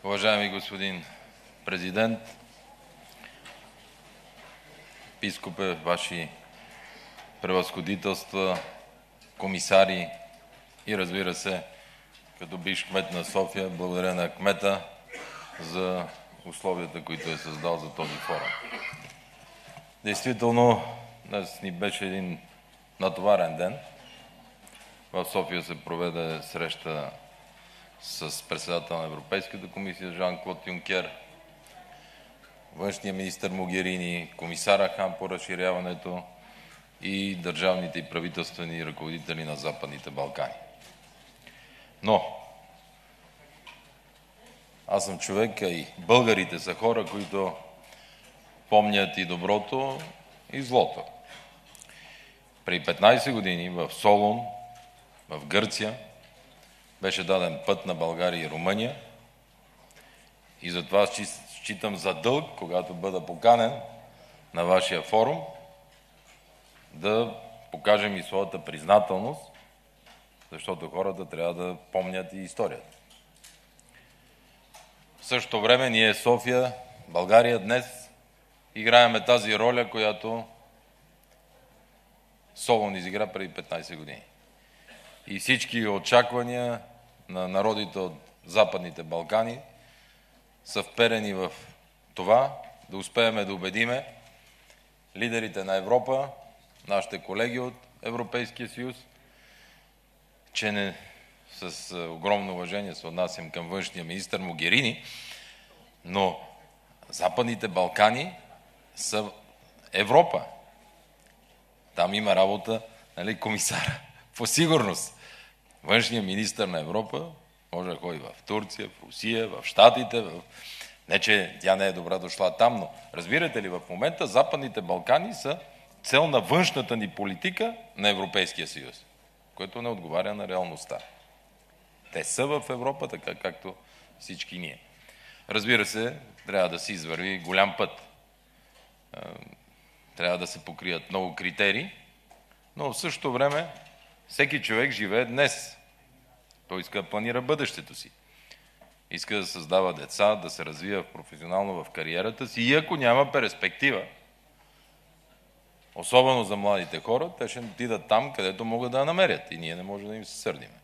Уважаеми господин президент, епископе, ваши превъзходителства, комисари и разбира се, като бивш кмет на София, благодаря на кмета за условията, които е създал за този форум. Действително, днес ни беше един натоварен ден. В София се проведе среща с председател на Европейската комисия Жан-Клод Юнкер, външния министър Могерини, комисара Хан по разширяването и държавните и правителствени ръководители на Западните Балкани. Но аз съм човек, а и българите са хора, които помнят и доброто, и злото. Преди 15 години в Солун, в Гърция, беше даден път на България и Румъния и затова считам за дълг, когато бъда поканен на вашия форум, да покажем и своята признателност, защото хората трябва да помнят и историята. В същото време ние, София, България, днес играеме тази роля, която Солун изигра преди 15 години. И всички очаквания на народите от Западните Балкани са вперени в това да успеем да убедиме лидерите на Европа, нашите колеги от Европейския съюз, че не с огромно уважение се отнасям към външния министър Могерини, но Западните Балкани са Европа. Там има работа, нали, комисара по сигурност. Външният министър на Европа може да ходи в Турция, в Русия, в Щатите. Не, че тя не е добра дошла там, но разбирате ли, в момента Западните Балкани са цел на външната ни политика на Европейския съюз, което не отговаря на реалността. Те са в Европа, така както всички ние. Разбира се, трябва да се извърви голям път. Трябва да се покрият много критерии, но в същото време всеки човек живее днес. Той иска да планира бъдещето си. Иска да създава деца, да се развива професионално в кариерата си и ако няма перспектива, особено за младите хора, те ще отидат там, където могат да я намерят и ние не можем да им се сърдиме.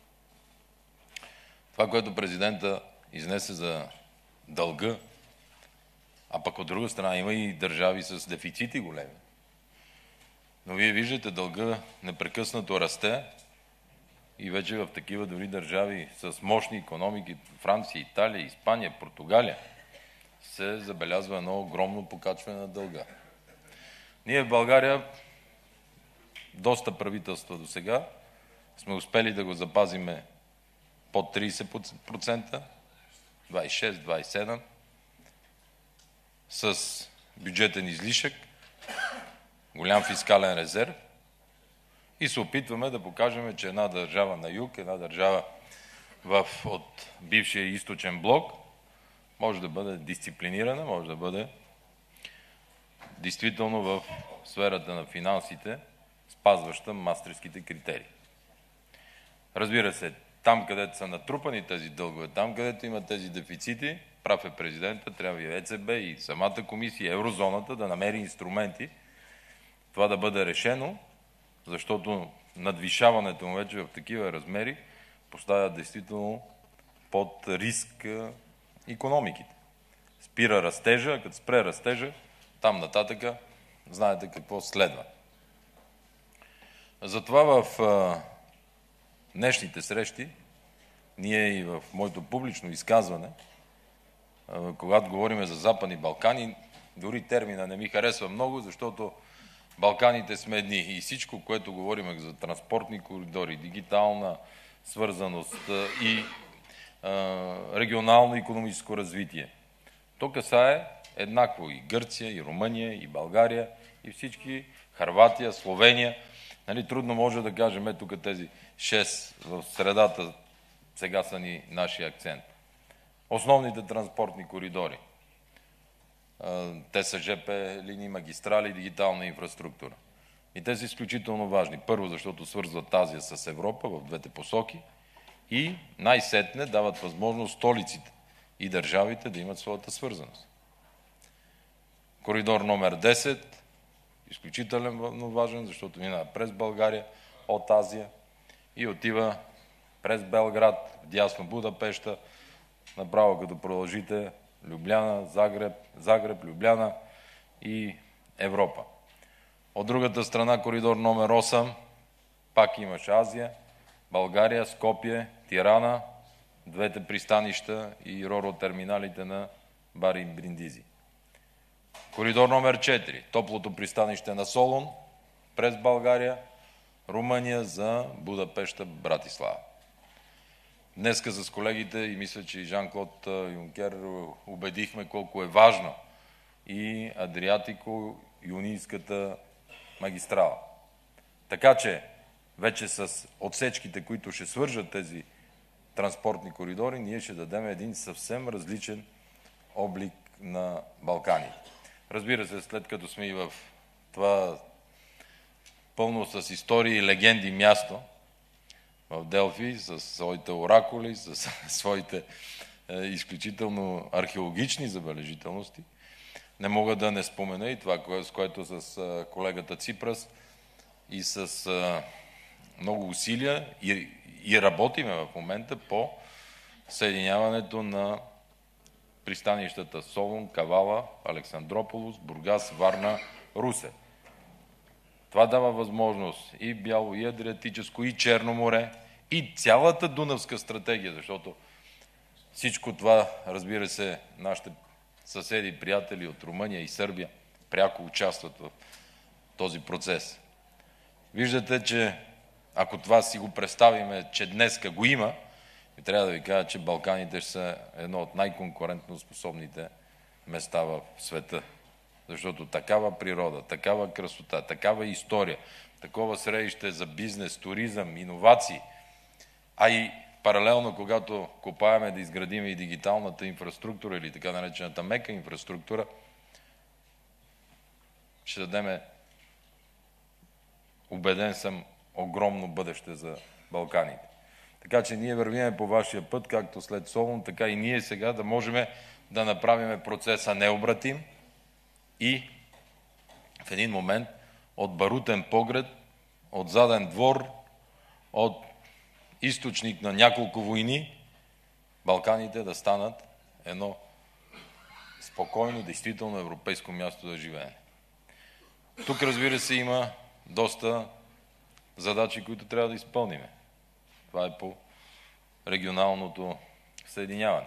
Това, което президента изнесе за дълга, а пък от друга страна има и държави с дефицити големи. Но вие виждате, дълга непрекъснато расте и вече в такива дори държави с мощни икономики, Франция, Италия, Испания, Португалия, се забелязва едно огромно покачване на дълга. Ние в България, доста правителства до сега, сме успели да го запазиме под 30%, 26, 27%, с бюджетен излишък, голям фискален резерв и се опитваме да покажем, че една държава на юг, една държава от бившия източен блок може да бъде дисциплинирана, може да бъде действително в сферата на финансите, спазваща мастрихтските критерии. Разбира се, там, където са натрупани тези дългове, там, където има тези дефицити, прав е президента, трябва и ЕЦБ, и самата комисия, еврозоната да намери инструменти това да бъде решено, защото надвишаването му вече в такива размери поставя действително под риск икономиките. Спира растежа, като спре растежа, там нататъка знаете какво следва. Затова в днешните срещи, ние и в моето публично изказване, когато говорим за Западни Балкани, дори термина не ми харесва много, защото Балканите сме едни и всичко, което говорим за транспортни коридори, дигитална свързаност и регионално икономическо развитие. То касае еднакво и Гърция, и Румъния, и България, и всички, Хърватия, Словения. Нали, трудно може да кажем, тук тези 6 в средата сега са ни нашия акцент. Основните транспортни коридори. Те са ЖП линии, магистрали, дигитална инфраструктура. И те са изключително важни. Първо, защото свързват Азия с Европа в двете посоки и най-сетне дават възможност столиците и държавите да имат своята свързаност. Коридор номер 10, изключително важен, защото минава през България, от Азия и отива през Белград, дясно Будапеща, направо като продължите Любляна, Загреб, Любляна и Европа. От другата страна, коридор номер 8, пак имаш Азия, България, Скопие, Тирана, двете пристанища и ро-ро-терминалите на Бари и Бриндизи. Коридор номер 4, топлото пристанище на Солун, през България, Румъния за Будапеща, Братислава. Днеска с колегите, и мисля, че и Жан-Клод Юнкер убедихме колко е важно и Адриатико-Юнийската магистрала. Така че вече с отсечките, които ще свържат тези транспортни коридори, ние ще дадем един съвсем различен облик на Балканите. Разбира се, след като сме и в това пълно с истории и легенди място, в Делфи, с своите оракули, с своите изключително археологични забележителности, не мога да не спомена и това, с което с колегата Ципрас и с много усилия и работиме в момента по съединяването на пристанищата Солун, Кавала, Александрополос, Бургас, Варна, Русе. Това дава възможност и Бяло, и Адриатическо, и Черно море, и цялата Дунавска стратегия, защото всичко това, разбира се, нашите съседи и приятели от Румъния и Сърбия пряко участват в този процес. Виждате, че ако това си го представиме, че днеска го има, и трябва да ви кажа, че Балканите ще са едно от най-конкурентно способните места в света. Защото такава природа, такава красота, такава история, такова средище за бизнес, туризъм, иновации, а и паралелно, когато копаеме да изградим и дигиталната инфраструктура или така наречената мека инфраструктура, ще дадем, убеден съм, огромно бъдеще за Балканите. Така че ние вървиме по вашия път, както след Солун, така и ние сега да можем да направим процеса необратим и в един момент от барутен погреб, от заден двор, от източник на няколко войни, Балканите да станат едно спокойно, действително европейско място да живеем. Тук, разбира се, има доста задачи, които трябва да изпълним. Това е по регионалното съединяване.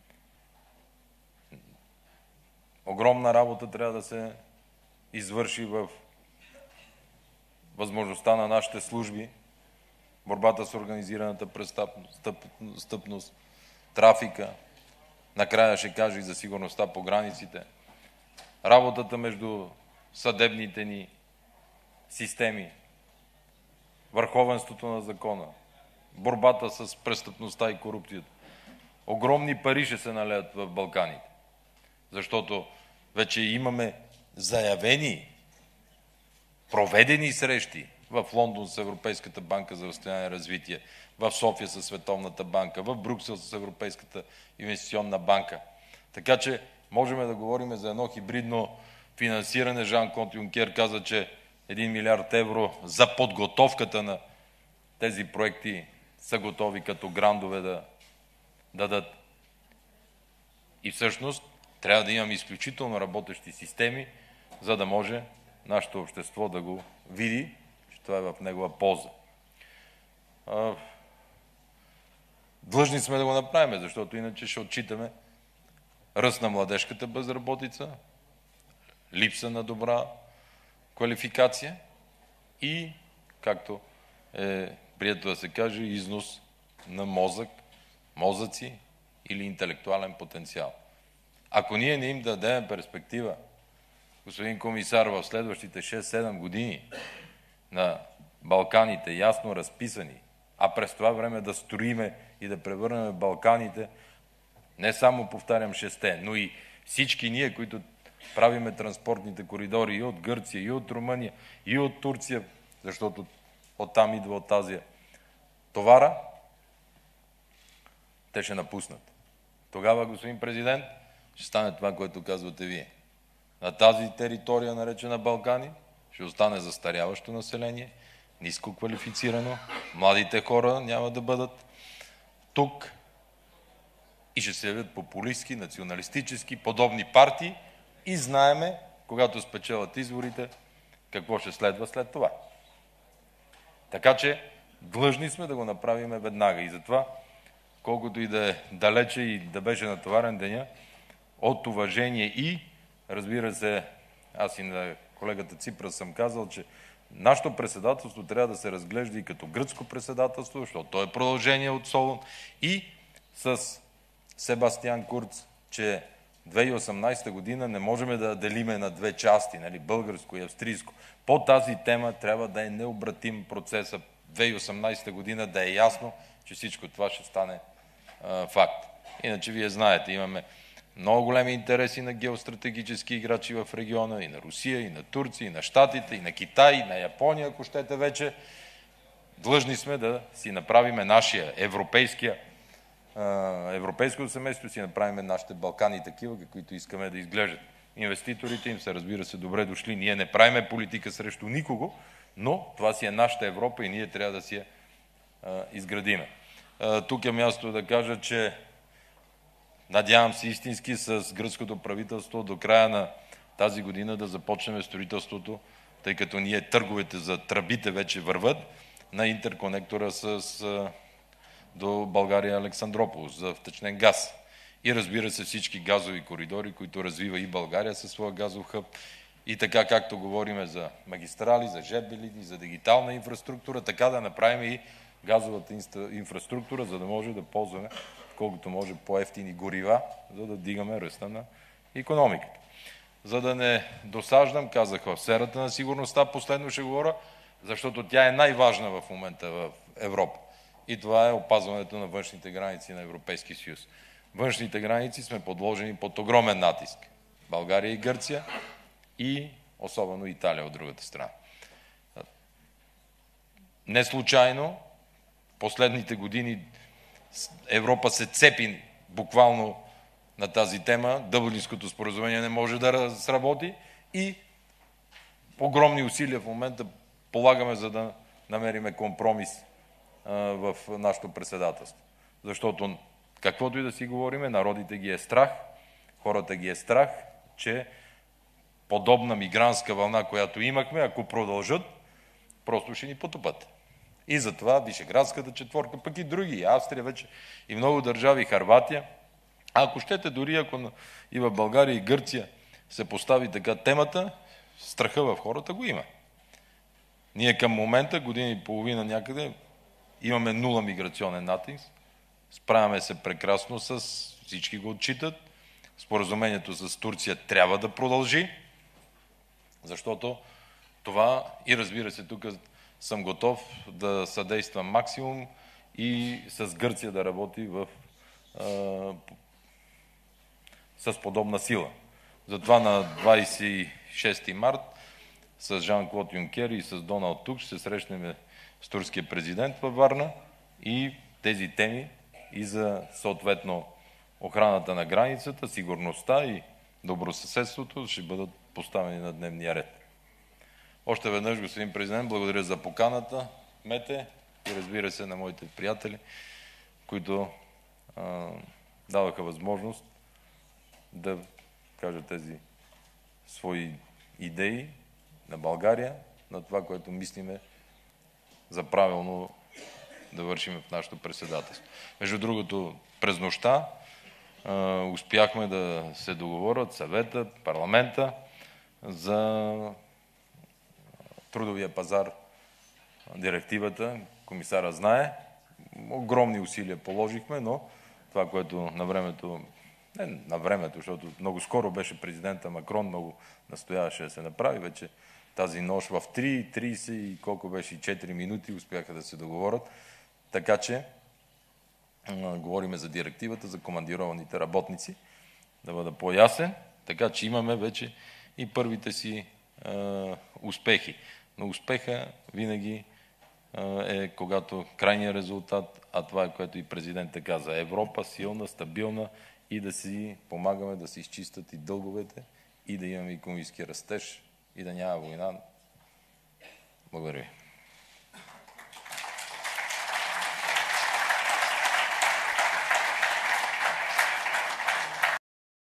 Огромна работа трябва да се извърши в възможността на нашите служби, борбата с организираната престъпност, трафика, накрая ще кажа и за сигурността по границите, работата между съдебните ни системи, върховенството на закона, борбата с престъпността и корупцията. Огромни пари ще се налеят в Балканите, защото вече имаме заявени, проведени срещи в Лондон с Европейската банка за възстановяване и развитие, в София с Световната банка, в Брюксел с Европейската инвестиционна банка. Така че можем да говорим за едно хибридно финансиране. Жан-Клод Юнкер каза, че 1 милиард евро за подготовката на тези проекти са готови като грандове да дадат. И всъщност трябва да имаме изключително работещи системи, за да може нашето общество да го види, че това е в негова полза. Длъжни сме да го направим, защото иначе ще отчитаме ръст на младежката безработица, липса на добра квалификация и, както е прието да се каже, износ на мозъци или интелектуален потенциал. Ако ние не им дадем перспектива, господин комисар, в следващите 6-7 години на Балканите, ясно разписани, а през това време да строиме и да превърнем Балканите, не само, повтарям, 6-те, но и всички ние, които правиме транспортните коридори и от Гърция, и от Румъния, и от Турция, защото оттам идва от Азия товара, те ще напуснат. Тогава, господин президент, ще стане това, което казвате вие. На тази територия, наречена Балкани, ще остане застаряващо население, ниско квалифицирано, младите хора няма да бъдат тук и ще се явят популистски, националистически, подобни партии и знаеме, когато спечелят изборите, какво ще следва след това. Така че длъжни сме да го направим веднага. И затова, колкото и да е далече и да беше натоварен деня, от уважение и, разбира се, аз и на колегата Ципрас съм казал, че нашето председателство трябва да се разглежда и като гръцко председателство, защото то е продължение от Солун, и с Себастиан Курц, че 2018 година не можем да делиме на две части, нали, българско и австрийско. По тази тема трябва да е необратим процеса 2018 година, да е ясно, че всичко това ще стане факт. Иначе вие знаете, имаме много големи интереси на геостратегически играчи в региона, и на Русия, и на Турция, и на Щатите, и на Китай, и на Япония, ако щете вече. Длъжни сме да си направиме нашия европейското семейство, си направиме нашите Балкани такива, каквито искаме да изглеждат. Инвеститорите им са, разбира се, добре дошли. Ние не правиме политика срещу никого, но това си е нашата Европа и ние трябва да си я изградиме. Тук е място да кажа, че надявам се истински с гръцкото правителство до края на тази година да започнем строителството, тъй като ние търговете за тръбите вече върват, на интерконектора до България Александрополис за втечнен газ. И разбира се всички газови коридори, които развива и България със своя газов хъб. И така както говорим за магистрали, за ЖП линии, за дигитална инфраструктура, така да направим и газовата инфраструктура, за да може да ползваме колкото може по-евтини горива, за да дигаме ръста на икономиката. За да не досаждам, казах в сферата на сигурността, последно ще говоря, защото тя е най-важна в момента в Европа. И това е опазването на външните граници на Европейския съюз. Външните граници сме подложени под огромен натиск. България и Гърция и особено Италия от другата страна. Не случайно последните години Европа се цепи буквално на тази тема. Дъблинското споразумение не може да сработи и огромни усилия в момента полагаме, за да намериме компромис в нашето председателство. Защото каквото и да си говориме, народите ги е страх, хората ги е страх, че подобна мигрантска вълна, която имахме, ако продължат, просто ще ни потопат. И затова Вишеградската четворка, пък и други, и Австрия вече, и много държави, Хърватия. А ако щете, дори ако и в България и Гърция се постави така темата, страха в хората го има. Ние към момента, година и половина някъде, имаме нула миграционен натиск, справяме се прекрасно с всички го отчитат. Споразумението с Турция трябва да продължи, защото това и разбира се, тук съм готов да съдействам максимум и с Гърция да работи с подобна сила. Затова на 26 март с Жан-Клод Юнкер и с Доналд Туск ще се срещнем с турския президент във Варна и тези теми и за съответно охраната на границата, сигурността и добросъседството ще бъдат поставени на дневния ред. Още веднъж, господин президент, благодаря за поканата, Мете, и разбира се на моите приятели, които даваха възможност да кажа тези свои идеи на България, на това, което мислиме за правилно да вършим в нашето председателство. Между другото, през нощта успяхме да се договорят съвета, парламента за трудовия пазар, директивата. Комисара знае. Огромни усилия положихме, но това, което на времето, не на времето, защото много скоро беше президента Макрон, много настояваше да се направи, вече тази нощ в 3:30 и колко беше, 4 минути успяха да се договорят. Така че говориме за директивата, за командированите работници, да бъда по-ясен, така че имаме вече и първите си успехи. Но успеха винаги е когато крайният резултат, а това е което и президентът каза, Европа силна, стабилна и да си помагаме да се изчистят и дълговете, и да имаме икономически растеж, и да няма война. Благодаря ви.